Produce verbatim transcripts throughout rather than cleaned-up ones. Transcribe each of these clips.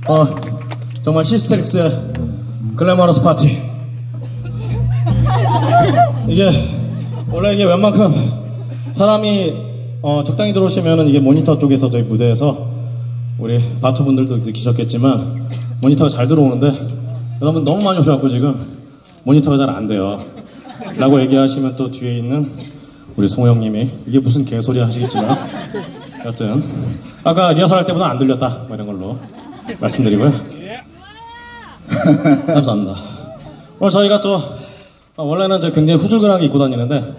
어, 정말 히스테릭스의 글래머러스 파티. 이게 원래 이게 웬만큼 사람이 어, 적당히 들어오시면은 이게 모니터 쪽에서 저희 무대에서 우리 바투분들도 느끼셨겠지만 모니터가 잘 들어오는데 여러분 너무 많이 오셔갖고 지금 모니터가 잘 안 돼요 라고 얘기하시면 또 뒤에 있는 우리 성호 형님이 이게 무슨 개소리 하시겠지만 여튼 아까 리허설 할 때보다 안 들렸다 뭐 이런 걸로 말씀드리고요. 감사합니다. 오늘 저희가 또 원래는 이제 굉장히 후줄근하게 입고 다니는데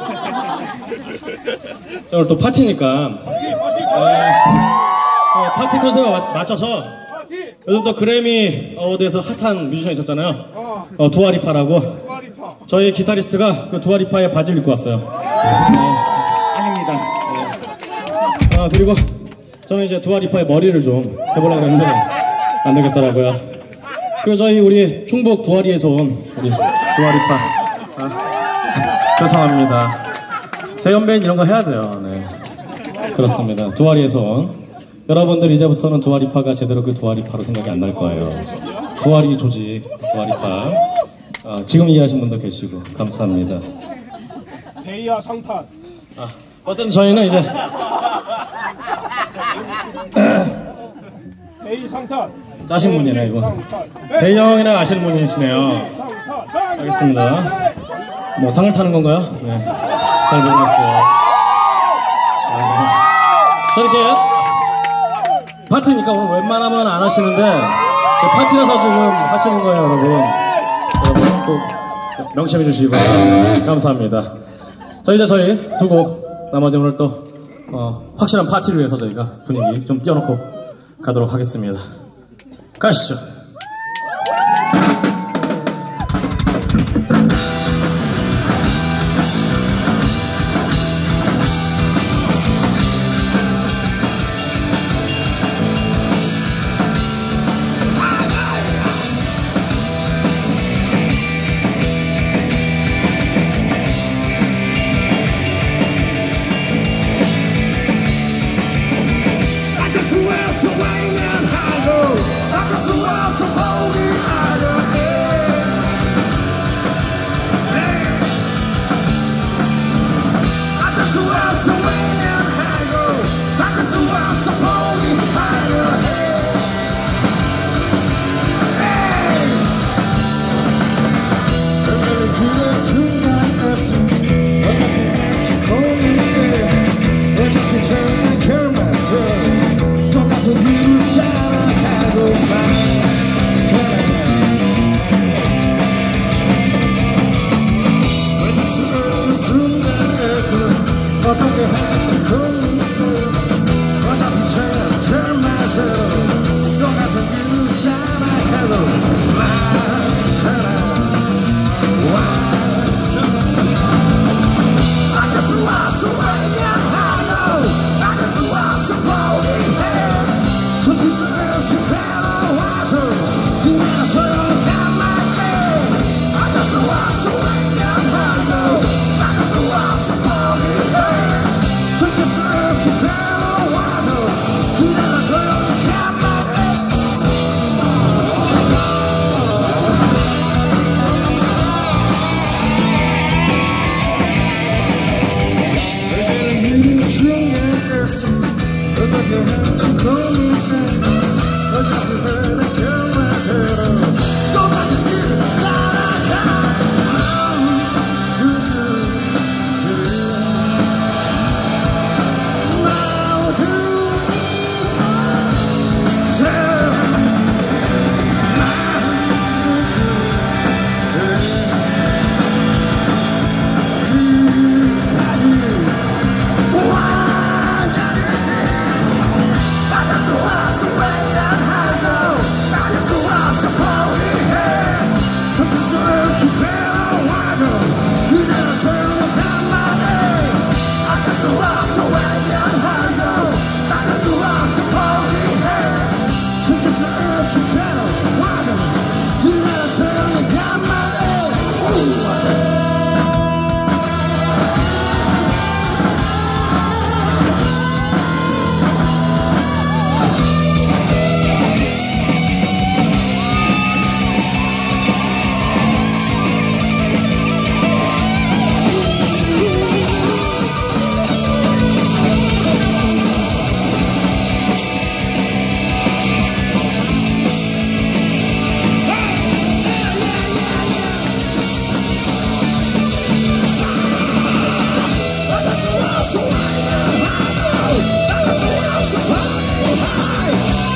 오늘 또 파티니까 네, 어, 파티 컨셉에 맞춰서 요즘 또 그래미 어워드에서 핫한 뮤지션 있었잖아요. 어, 두아리파라고. 저희 기타리스트가 그 두아리파의 바지를 입고 왔어요. 네. 아닙니다. 네. 아, 그리고 저는 이제 두아리파의 머리를 좀 해보려고 했는데 안 되겠더라고요. 그리고 저희 우리 충북 두아리에서 온 우리 두아리파. 아, 죄송합니다. 재연배인 이런 거 해야 돼요. 네. 그렇습니다. 두아리에서 온 여러분들 이제부터는 두아리파가 제대로 그 두아리파로 생각이 안 날 거예요. 두아리 조직, 두아리파. 어, 지금 이해하신 분도 계시고 감사합니다. 베이야 상탄. 아, 어떤 저희는 이제 베이 상탄. 짜신 분이네 이거. 베이 형이나 아시는 분이시네요. 알겠습니다. 뭐 상을 타는 건가요? 네. 잘 모르겠어요. 아, 네. 저렇게 파티니까 오늘 웬만하면 안 하시는데 파티라서 지금 하시는 거예요, 여러분. 여러분 꼭 명심해 주시고 감사합니다. 저 이제 저희 두 곡 나머지 오늘 또 어, 확실한 파티를 위해서 저희가 분위기 좀 띄워놓고 가도록 하겠습니다. 가시죠. Swaying and hollow, like a swell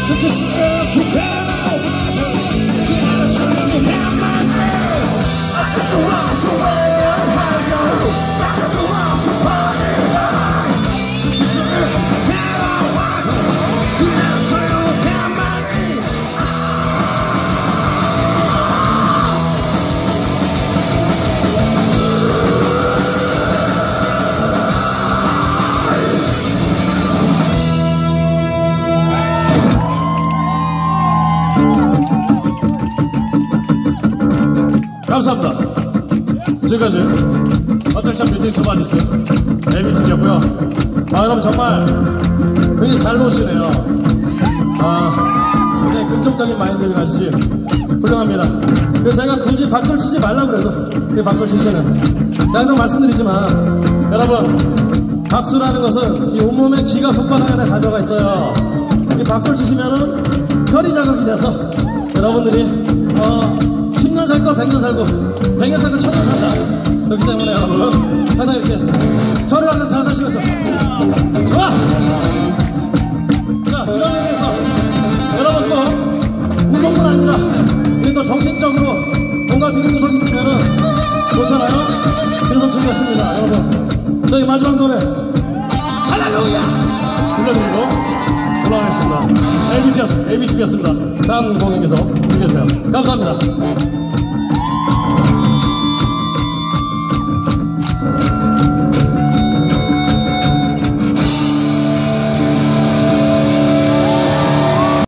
감사합니다. 지금까지 어택션 뮤직 투바니스 에이비티였고요. 아, 여러분 정말 굉장히 잘 노시네요. 아, 굉장히 긍정적인 마인드를 가지시 훌륭합니다. 그래서 제가 굳이 박수를 치지 말라 그래도 그 박수를 치시는, 항상 말씀드리지만 여러분, 박수라는 것은 이 온몸에 기가 손바닥 안에 다 들어가 있어요. 이 박수를 치시면은 혈이 자극이 돼서 여러분들이 어 십 년 살고 백 년 살고 백 년 살고 천 년 산다. 그렇기 때문에 여러분 항상 이렇게 혀를 항상 잘 하시면서 좋아! 자, 이런 의미에서 여러분 또 운동뿐 아니라 우리 또 정신적으로 뭔가 믿음 구석이 있으면은 좋잖아요. 그래서 준비했습니다. 여러분 저희 마지막 노래 할렐루야 불러드리고 올라가겠습니다. 에이비티였습니다. 다음 공연에서 준비했어요. 감사합니다.